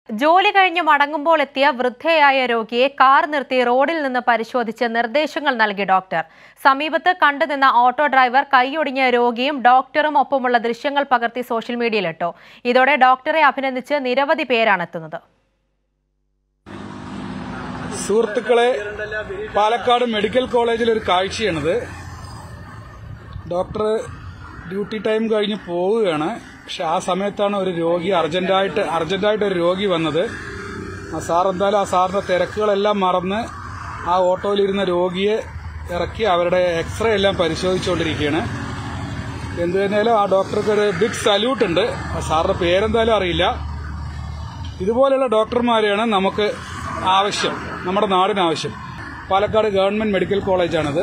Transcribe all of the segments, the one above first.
ജോലി കഴിഞ്ഞ് മടങ്ങുമ്പോൾ എത്തിയ വൃദ്ധയായ രോഗിയെ കാർ നിർത്തി റോഡിൽ നിന്ന് പരിശോധിച്ച് നിർദ്ദേശങ്ങൾ നൽകി ഡോക്ടർ. സമീപത്ത് കണ്ടുനിന്ന ഓട്ടോ ഡ്രൈവർ കൈയൊടിഞ്ഞ രോഗിയും ഡോക്ടറും ഒപ്പമുള്ള ദൃശ്യങ്ങൾ പകർത്തി സോഷ്യൽ മീഡിയയിലിട്ടു. ഇതോടെ ഡോക്ടറെ അഭിനന്ദിച്ച് നിരവധി പേരാണ് എത്തുന്നത്. സുഹൃത്തുക്കളെ, പാലക്കാട് മെഡിക്കൽ കോളേജിൽ ഒരു കാഴ്ചയാണിത്. ഡോക്ടർ ഡ്യൂട്ടി ടൈം കഴിഞ്ഞ് പോവുകയാണ്. പക്ഷെ ആ സമയത്താണ് ഒരു രോഗി അർജന്റായിട്ട് ഒരു രോഗി വന്നത്. ആ സാറിന്റെ തിരക്കുകളെല്ലാം മറന്ന് ആ ഓട്ടോയിലിരുന്ന രോഗിയെ ഇറക്കി അവരുടെ എക്സ്റേ എല്ലാം പരിശോധിച്ചുകൊണ്ടിരിക്കുകയാണ്. എന്തു തന്നെയാലും ആ ഡോക്ടർക്ക് ഒരു ബിഗ് സല്യൂട്ട് ഉണ്ട്. ആ സാറിന്റെ പേരെന്തായാലും അറിയില്ല. ഇതുപോലെയുള്ള ഡോക്ടർമാരെയാണ് നമുക്ക് ആവശ്യം, നമ്മുടെ നാടിനാവശ്യം. പാലക്കാട് ഗവൺമെന്റ് മെഡിക്കൽ കോളേജാണിത്.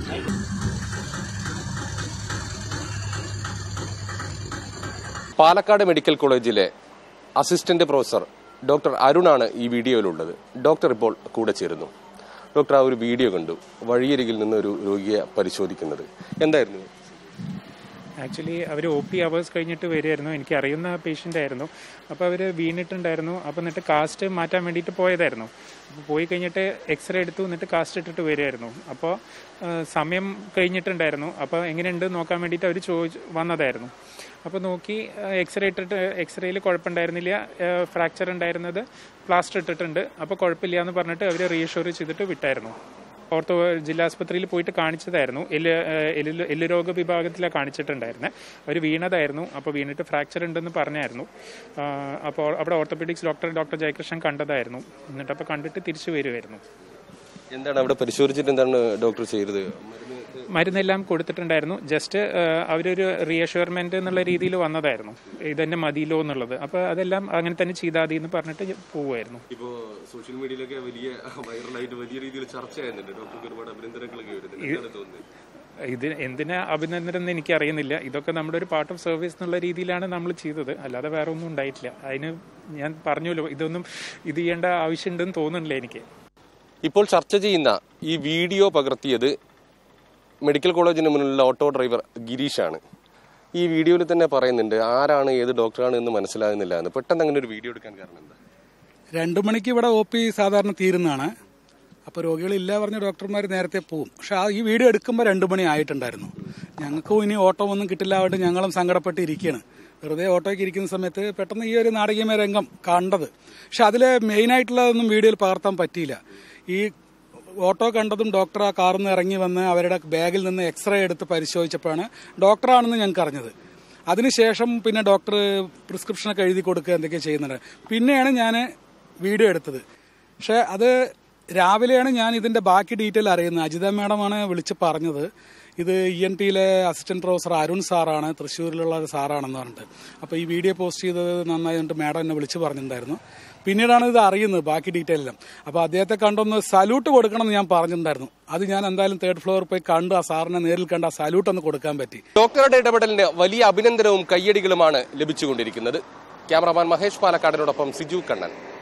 പാലക്കാട് മെഡിക്കൽ കോളേജിലെ അസിസ്റ്റന്റ് പ്രൊഫസർ ഡോക്ടർ അരുണാണ് ഈ വീഡിയോയിലുള്ളത്. ഡോക്ടർ ഇപ്പോൾ കൂടെ ചേരുന്നു. ഡോക്ടർ ആ ഒരു വീഡിയോ കണ്ടു, വഴിയരികിൽ നിന്ന് ഒരു രോഗിയെ പരിശോധിക്കുന്നത്. എന്തായിരുന്നു? ആക്ച്വലി അവർ OP അവേഴ്സ് കഴിഞ്ഞിട്ട് വരികയായിരുന്നു. എനിക്ക് അറിയുന്ന പേഷ്യൻ്റ് ആയിരുന്നു. അപ്പോൾ അവർ വീണിട്ടുണ്ടായിരുന്നു. അപ്പോൾ എന്നിട്ട് കാസ്റ്റ് മാറ്റാൻ വേണ്ടിയിട്ട് പോയതായിരുന്നു. അപ്പോൾ പോയി കഴിഞ്ഞിട്ട് എക്സ്റേ എടുത്തു, എന്നിട്ട് കാസ്റ്റ് ഇട്ടിട്ട് വരികയായിരുന്നു. അപ്പോൾ സമയം കഴിഞ്ഞിട്ടുണ്ടായിരുന്നു. അപ്പോൾ എങ്ങനെയുണ്ട് നോക്കാൻ വേണ്ടിയിട്ട് അവർ വന്നതായിരുന്നു. അപ്പോൾ നോക്കി എക്സ്റേയിൽ കുഴപ്പമുണ്ടായിരുന്നില്ല. ഫ്രാക്ചർ ഉണ്ടായിരുന്നത് പ്ലാസ്റ്റർ ഇട്ടിട്ടുണ്ട്. അപ്പോൾ കുഴപ്പമില്ല എന്ന് പറഞ്ഞിട്ട് അവർ റീഅഷ്യൂർ ചെയ്തിട്ട് വിട്ടായിരുന്നു. ഓർത്തോ ജില്ലാ ആസ്പത്രിയിൽ പോയിട്ട് കാണിച്ചതായിരുന്നു. എല്ല് രോഗ വിഭാഗത്തിലാണ് കാണിച്ചിട്ടുണ്ടായിരുന്നത്. അവർ വീണതായിരുന്നു. അപ്പോൾ വീണിട്ട് ഫ്രാക്ചർ ഉണ്ടെന്ന് പറഞ്ഞായിരുന്നു. അപ്പോൾ അവിടെ ഓർത്തോപെഡിക്സ് ഡോക്ടർ ജയകൃഷ്ണൻ കണ്ടതായിരുന്നു. എന്നിട്ട് അപ്പോൾ കണ്ടിട്ട് തിരിച്ചു വരുമായിരുന്നു. എന്താണ് അവിടെ പരിശോധിച്ചിട്ട് എന്താണ് ഡോക്ടർ ചെയ്തത്? മരുന്നെല്ലാം കൊടുത്തിട്ടുണ്ടായിരുന്നു. ജസ്റ്റ് അവരൊരു റീഅഷ്യൂർമെന്റ് എന്നുള്ള രീതിയിൽ വന്നതായിരുന്നു, ഇതന്നെ മതിയല്ലോ എന്നുള്ളത്. അപ്പോൾ അതെല്ലാം അങ്ങനെ തന്നെ ചെയ്താൽ മതി എന്ന് പറഞ്ഞിട്ട് പോവുമായിരുന്നു. ഇപ്പോൾ സോഷ്യൽ മീഡിയയിലൊക്കെ വലിയ വൈറലായിട്ട് വലിയ രീതിയിൽ ചർച്ചയായിരുന്നുണ്ട്. ഡോക്ടർക്ക് ഒരുപാട് അഭിനന്ദനങ്ങളൊക്കെ ഇത് എന്തിനാ അഭിനന്ദനം എന്ന് എനിക്കറിയുന്നില്ല. ഇതൊക്കെ നമ്മുടെ ഒരു പാർട്ട് ഓഫ് സർവീസ് എന്നുള്ള രീതിയിലാണ് നമ്മൾ ചെയ്തത്, അല്ലാതെ വേറെ ഒന്നും ഉണ്ടായിട്ടില്ല. അതിന് ഞാൻ പറഞ്ഞല്ലോ, ഇത് ചെയ്യേണ്ട ആവശ്യമുണ്ടെന്ന് തോന്നുന്നില്ല എനിക്ക്. ഇപ്പോൾ ചർച്ച ചെയ്യുന്ന ഈ വീഡിയോ പകർത്തിയത് മെഡിക്കൽ കോളേജിന് മുന്നിലുള്ള ഓട്ടോ ഡ്രൈവർ ഗിരീഷാണ്. ഈ വീഡിയോയിൽ തന്നെ പറയുന്നുണ്ട് ആരാണ് ഏത് ഡോക്ടറാണ് എന്ന് മനസ്സിലാകുന്നില്ല എന്ന്. പെട്ടെന്ന് അങ്ങനെ ഒരു വീഡിയോ എടുക്കാൻ കാരണം എന്താ? 2 മണിക്ക് ഇവിടെ OP സാധാരണ തീരുന്നതാണ്. അപ്പോൾ രോഗികളില്ല പറഞ്ഞ ഡോക്ടർമാർ നേരത്തെ പോകും. പക്ഷെ ഈ വീഡിയോ എടുക്കുമ്പോൾ 2 മണി ആയിട്ടുണ്ടായിരുന്നു. ഞങ്ങൾക്കും ഇനി ഓട്ടോ ഒന്നും കിട്ടില്ല, അതുകൊണ്ട് ഞങ്ങളും സങ്കടപ്പെട്ടിരിക്കുകയാണ്. വെറുതെ ഓട്ടോയ്ക്ക് ഇരിക്കുന്ന സമയത്ത് പെട്ടെന്ന് ഈ ഒരു നാടകീയ രംഗം കണ്ടത്. പക്ഷെ അതിൽ മെയിനായിട്ടുള്ളതൊന്നും വീഡിയോയിൽ പകർത്താൻ പറ്റിയില്ല. ഈ ഓട്ടോ കണ്ടതും ഡോക്ടർ ആ കാറിൽ നിന്ന് ഇറങ്ങി വന്ന് അവരുടെ ബാഗിൽ നിന്ന് എക്സ്റേ എടുത്ത് പരിശോധിച്ചപ്പോഴാണ് ഡോക്ടറാണെന്ന് ഞങ്ങൾക്ക് അറിഞ്ഞത്. അതിനുശേഷം പിന്നെ ഡോക്ടർ പ്രിസ്ക്രിപ്ഷനൊക്കെ എഴുതി കൊടുക്കുക എന്തൊക്കെ ചെയ്യുന്നുണ്ട്. പിന്നെയാണ് ഞാൻ വീഡിയോ എടുത്തത്. പക്ഷെ അത് രാവിലെയാണ് ഞാൻ ഇതിന്റെ ബാക്കി ഡീറ്റെയിൽ അറിയുന്നത്. അജിത മാഡമാണ് വിളിച്ച് പറഞ്ഞത്. ഇത് ENTയിലെ അസിസ്റ്റന്റ് പ്രൊഫസർ അരുൺ സാറാണ്, തൃശ്ശൂരിലുള്ള ഒരു സാറാണെന്ന് പറഞ്ഞിട്ട്. അപ്പോൾ ഈ വീഡിയോ പോസ്റ്റ് ചെയ്തത് നന്നായി എന്നിട്ട് മാഡം എന്നെ വിളിച്ച് പറഞ്ഞിട്ടുണ്ടായിരുന്നു. പിന്നീടാണ് ഇത് അറിയുന്നത്, ബാക്കി ഡീറ്റെയിൽ എല്ലാം. അപ്പോൾ അദ്ദേഹത്തെ കണ്ടൊന്ന് സല്യൂട്ട് കൊടുക്കണം എന്ന് ഞാൻ പറഞ്ഞിട്ടുണ്ടായിരുന്നു. അത് ഞാൻ എന്തായാലും 3rd ഫ്ലോറിൽ പോയി കണ്ട് ആ സാറിനെ നേരിൽ കണ്ട് ആ സല്യൂട്ട് ഒന്ന് കൊടുക്കാൻ പറ്റി. ഡോക്ടറുടെ ഇടപെടലിന് വലിയ അഭിനന്ദനവും കയ്യടികളുമാണ് ലഭിച്ചുകൊണ്ടിരിക്കുന്നത്. ക്യാമറാമാൻ മഹേഷ് പാലക്കാടിനോടൊപ്പം സിജു കണ്ണൻ.